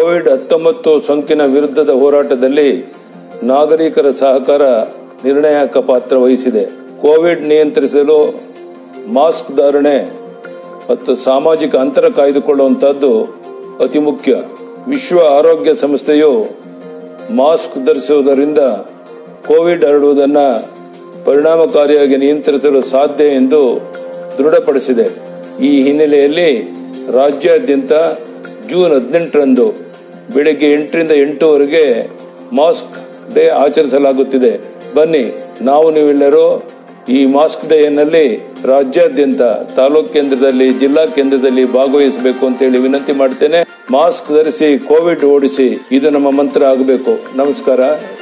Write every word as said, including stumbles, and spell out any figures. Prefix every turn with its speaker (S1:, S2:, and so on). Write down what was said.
S1: Covid ಹತ್ತೊಂಬತ್ತು ಸೋಂಕಿನ ವಿರುದ್ಧದ ಹೋರಾಟದಲ್ಲಿ ನಾಗರಿಕರ ಸಹಕಾರ ನಿರ್ಣಾಯಕ ಪಾತ್ರ ವಹಿಸಿದೆ. ಕೋವಿಡ್ ನಿಯಂತ್ರಿಸಲು ಮಾಸ್ಕ್ ಧಾರಣೆ ಮತ್ತು ಸಾಮಾಜಿಕ ಅಂತರ ಕಾಯ್ದುಕೊಳ್ಳುವಂತಹದ್ದು ಅತಿ ಮುಖ್ಯ. ವಿಶ್ವ ಆರೋಗ್ಯ ಸಂಸ್ಥೆಯು ಮಾಸ್ಕ್ ಧರಿಸುವುದರಿಂದ ಕೋವಿಡ್ ಹರಡುವುದನ್ನು ಪರಿಣಾಮಕಾರಿಯಾಗಿ ನಿಯಂತ್ರಿಸಲು ಸಾಧ್ಯ ಎಂದು ದೃಢಪಡಿಸಿದೆ. ಈ ಹಿನ್ನೆಲೆಯಲ್ಲಿ ರಾಜ್ಯಾದ್ಯಂತ ಜೂನ್ ಹದಿನೆಂಟರಂದು ಬೆಳಗ್ಗೆ ಎಂಟರಿಂದ ಎಂಟುವರೆಗೆ ಮಾಸ್ಕ್ ಡೇ ಆಚರಿಸಲಾಗುತ್ತಿದೆ. ಬನ್ನಿ, ನಾವು ನೀವೆಲ್ಲರೂ ಈ ಮಾಸ್ಕ್ ಡೇನಲ್ಲಿ ರಾಜ್ಯಾದ್ಯಂತ ತಾಲೂಕು ಕೇಂದ್ರದಲ್ಲಿ, ಜಿಲ್ಲಾ ಕೇಂದ್ರದಲ್ಲಿ ಭಾಗವಹಿಸಬೇಕು ಅಂತೇಳಿ ವಿನಂತಿ ಮಾಡ್ತೇನೆ. ಮಾಸ್ಕ್ ಧರಿಸಿ, ಕೋವಿಡ್ ಓಡಿಸಿ, ಇದು ನಮ್ಮ ಮಂತ್ರ ಆಗಬೇಕು. ನಮಸ್ಕಾರ.